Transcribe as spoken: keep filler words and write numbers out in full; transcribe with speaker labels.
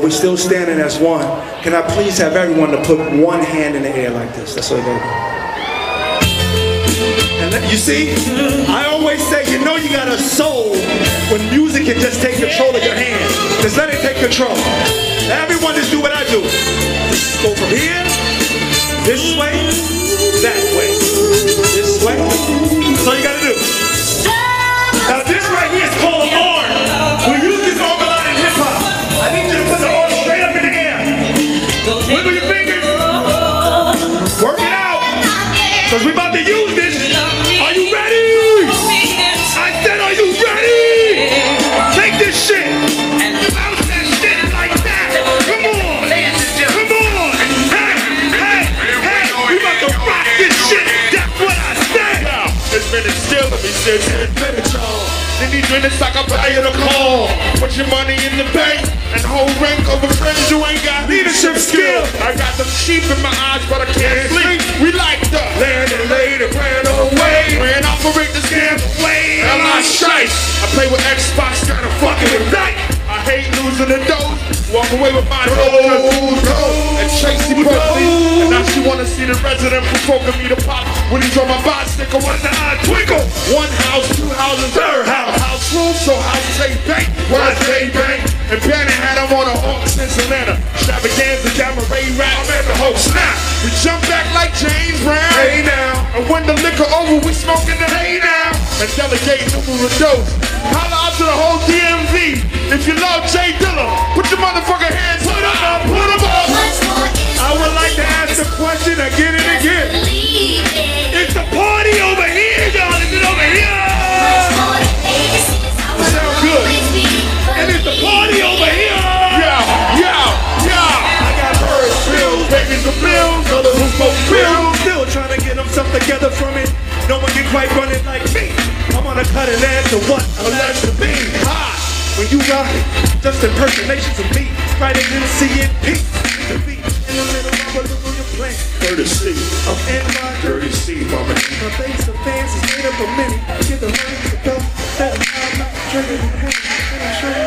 Speaker 1: we're still standing as one. Can I please have everyone to put one hand in the air like this? That's all you gotta do. And let, you see, I always say, you know you got a soul when music can just take control of your hands. Just let it take control. Everyone just do what I do. Just go from here, this way, that way, this way. That's all you gotta do. Now this right here is called an arm. We use this arm a lot in hip hop. I need you to put the arm straight up in the air. Wiggle your fingers. Work it out. Because we're about to use this. Are you ready? I said, are you ready? Take this shit. Bounce that shit like that. Come on. Come on. Hey, hey, hey. We about to rock this shit. That's what I said.
Speaker 2: This minute still, let me sit here. In these minutes, I can buy you the call. Put your money in the bank and hold rank over friends who ain't got leadership skills. I got the sheep in my eyes, but I can't sleep. We like the land and laid and ran away. Ran operate this damn way. Hell, I shite. I play with Xbox, gotta fucking ignite. I hate losing the dough. Walk away with my nose, and Tracy Berkeley. And now she wanna see the resident provoking me to pop when he's on my bicycle. What's the eye twinkle? One house, two houses, third house. House rule, so house say bang. When I say bang, and Bannon had him on a hawk since Atlanta. Extravaganza, Gamma Ray rap, man, the whole snap. We jump back like James Brown. Hey now, and when the liquor over, we smoking the hay now. And delegate numerous dose. Holla out to the whole D M V. If you love Jay Dilla, put your motherfucking hands put up, put them up.
Speaker 1: I would like to ask the question again and again. It's the party over here, y'all. Is it over here? Sound good. And it's the party over here.
Speaker 2: Yeah, yeah, yeah.
Speaker 1: I got birds, bills, babies with bills, others who smoke bills. Still trying to get themselves together from it. No one can quite run it like me. I'm on a cutting edge of what I learned to be. High. When you got just impersonations of me, right into the C N P. The beat in the middle of a little plan.
Speaker 2: Courtesy
Speaker 1: of N Y
Speaker 2: Dirty C, mama.
Speaker 1: My base of fans is made up of many. Get the money to go. That I'm not drinking and hanging. And I'm sure